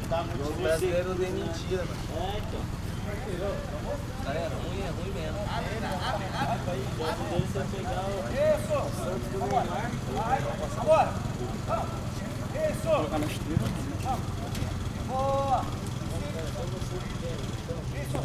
O brasileiro odeia mentira, mano. É, então. Galera, ruim é ruim mesmo. Isso! Agora! Isso! Colocar na esteira. Boa! Isso!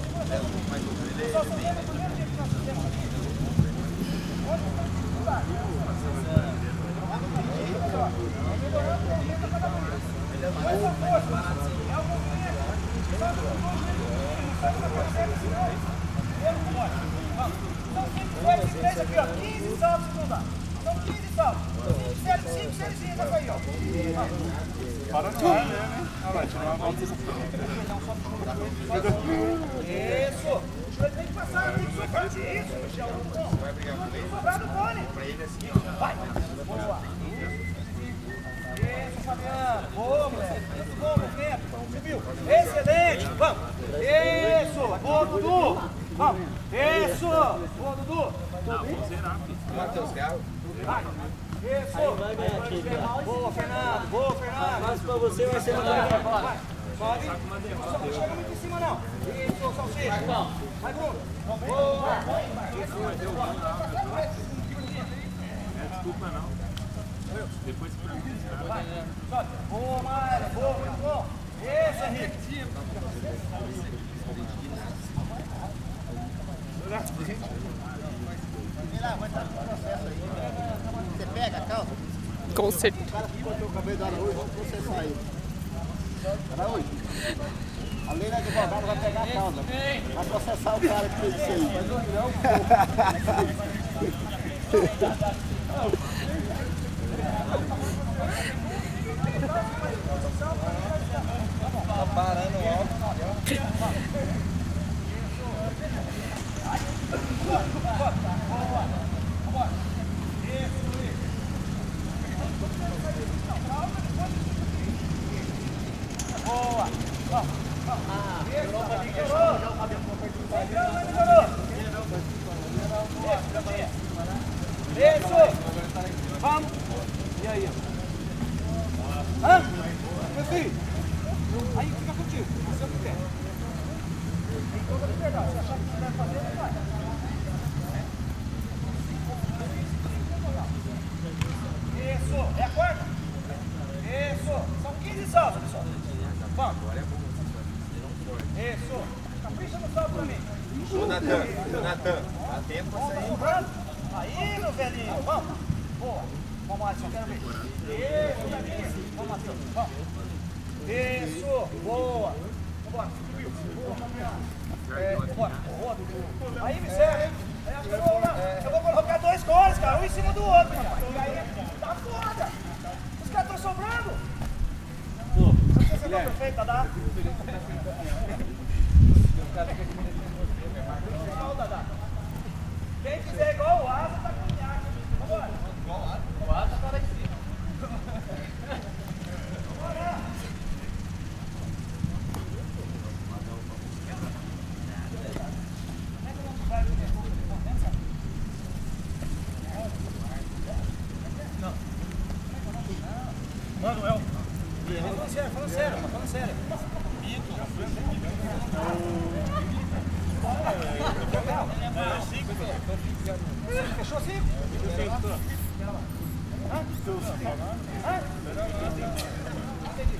Aqui, ó, 15 saltos que não dá. São 15 saltos. 5 sériezinhas dessa aí, ó. Para no ar, né? Olha lá, tirar uma volta. Isso. Ele tem que passar, tem que sobrar disso. Vai brigar com ele? Sobrar do cone. Pra ele assim, ó. Vai. Boa. Isso, Fabiano. Boa, moleque. Muito bom, movimento. Subiu. Excelente. Vamos. Isso. Boa, Dudu. Vamos. Isso. Boa, Dudu. Matheus Galo. Vai. Isso. Vai ganhar aqui, cara. Boa, Fernando. Boa, Fernando. Mas pra você vai ser Vai. melhor. Sobe. Não chega muito em cima, não. Isso, Salsicha. Vai, Bruno. Boa. Desculpa não. Depois pra mim. Vai. Sobe. Boa, Maia. Boa, muito bom. Isso, Henrique. Vai estar no processo aí. Você pega a calça? Com certeza. O cara que botou o cabelo do Araújo, vamos processar ele. Araújo, a lei da advogada vai pegar a causa. Vai processar o cara que fez isso aí. Tá parando, ó. Boa. Isso. Vamos. E aí? Hã? Meu filho. Aí fica contigo. Você não quer. Tem toda a liberdade. Se achar que você deve fazer, vai. Isso. É a quarta? Isso. São 15 saltos, pessoal. Vamos. Isso. Capricha no salto pra mim. Ô, Natan, dá tempo pra sair. Sobrando. Aí, meu velhinho. Vamos. Boa. Vamos, Alisson. Quero ver. Isso, velhinho. Vamos, Matheus. Vamos. Isso. Boa. Vambora. Subiu. Boa, Fabiano. Bora. Boa, Dudu. Aí, Vicente. Eu vou colocar 2 cones, cara. Um em cima do outro, rapaz. E aí, tá foda. Os caras estão sobrando. Você sentou perfeita, dá? Quem fizer igual o Asa, tá com minhaque. Vambora. O Asa tá lá em cima. Vambora. Manuel. Falando sério. Fechou 5? Hã? Entendi.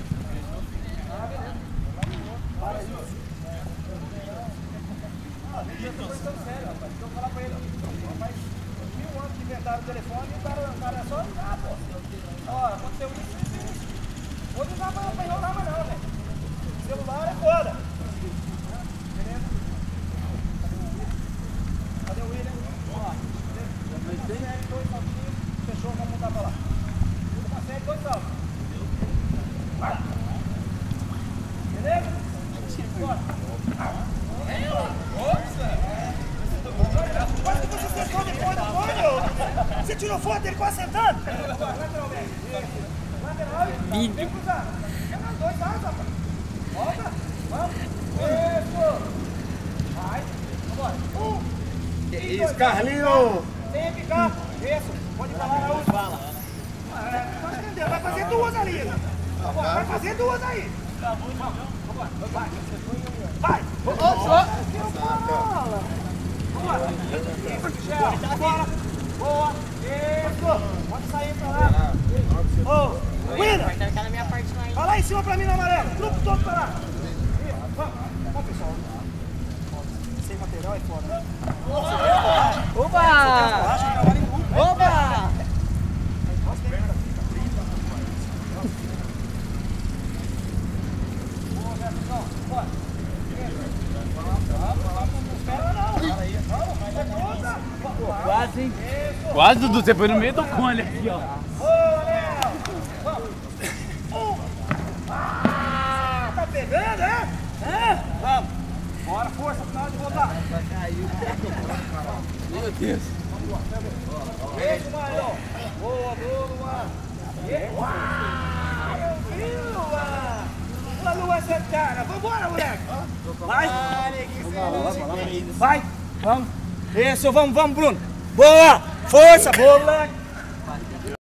Para aí. Eu tô pensando sério, rapaz. Deixa eu falar pra ele. Rapaz, 1000 anos que inventaram o telefone e o cara é só ligar, pô. Ó, aconteceu isso. Vou ligar pra enrolar mais não, velho. Celular é foda. Beleza? Cadê o William? Vamos lá. Série 2 saltinhos. Fechou, vamos montar pra lá. Uma série 2 saltos. Vai. Beleza? Bora. Quase que você sentou depois do fone, você tirou foto dele quase sentando? Lateralmente. Lateral e Vídeo. cruzado. Chega os 2 lados, rapaz. Volta. Vamos. Isso. Vai. Vambora. 1. Que isso, Carlinhos? Sem ficar. Isso. Pode falar na última. Fala. Vai fazer 2 ali. Vai fazer 2 aí. Vai! Bora! Boa! Isso! Pode sair pra lá! Ô! Winner! Vai estar na minha parte lá, hein? Vai lá em cima pra mim no amarelo! Grupo todo pra lá! Isso! Vamos, pessoal! Sem material é foda, né? Opa! Acho que trabalha em grupo, né? Opa! Boa, Jefferson! Bora! Quase, hein? Quase, Dudu, você foi no meio do cone aqui, ó. Boa, Léo! Vamos! Tá pegando, é? Vamos! Bora, força, final de voltar! Meu Deus. Beijo, Mário! Boa, boa! Boa, Lua Santana! Vambora, moleque! Vai! Vai! Vamos! Isso, vamos, Bruno! Boa! Força! Boa, moleque!